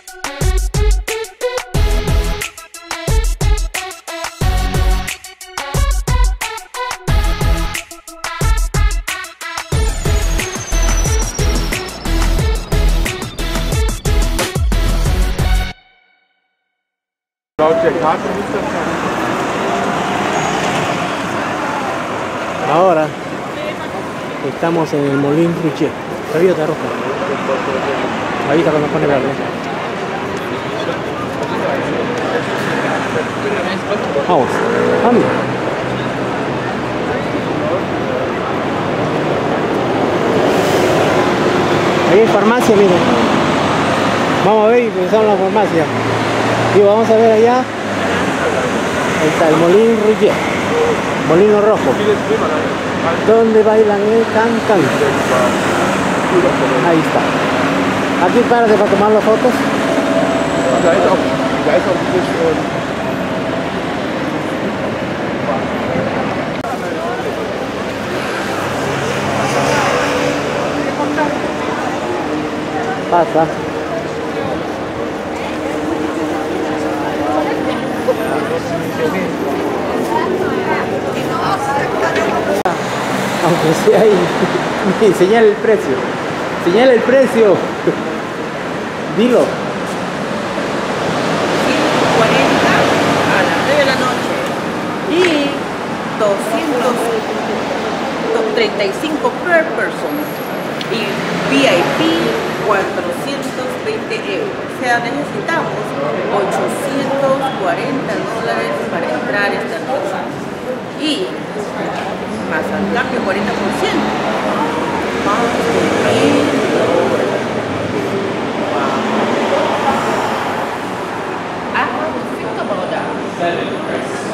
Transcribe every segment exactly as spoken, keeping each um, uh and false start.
Ahora estamos en el Moulin Rouge. Gaviota roja. Ahorita cuando pone verde. Vamos. Vamos. Ahí hay farmacia, miren. Vamos a ver y pensamos en la farmacia. Y vamos a ver allá. Ahí está el Moulin Rouge. Molino rojo. Donde bailan el can-can. Ahí está. Aquí párate para tomar las fotos. Pasa. Aunque sea ahí, señala el precio. Señala el precio. Dilo. ciento cuarenta a las nueve de la noche y doscientos treinta y cinco per person y V I P cuatrocientos veinte euros. O sea, necesitamos ochocientos cuarenta dólares para entrar esta noche y más al cambio cuarenta por ciento. Más de mil dólares. I have to think about that.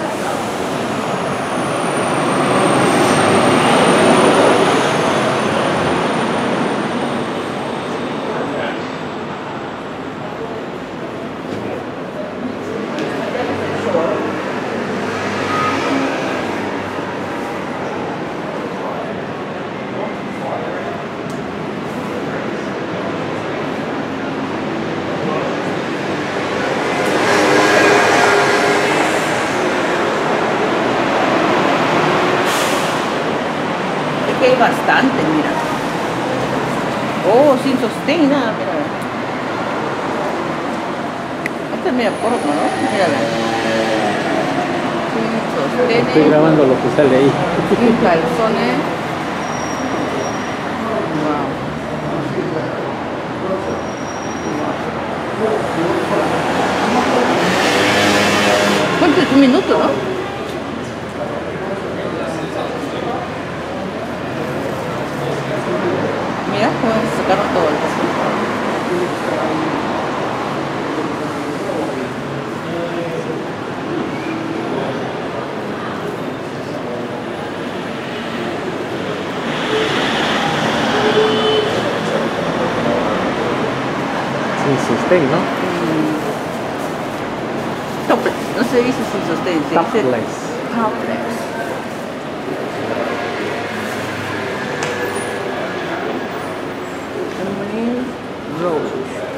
Hay bastante, mira. Oh, sin sostén, nada, mira. Esta es media corta, ¿no? Mírala. Sin sostén. Estoy grabando lo que sale ahí. Sin calzones. Wow. ¿Cuánto es? Un minuto, ¿no? Mira, podemos sacarlo todo. Sin sostén, ¿no? Topless. No se dice sin sostén, se Topless. dice topless. Moulin Rouge.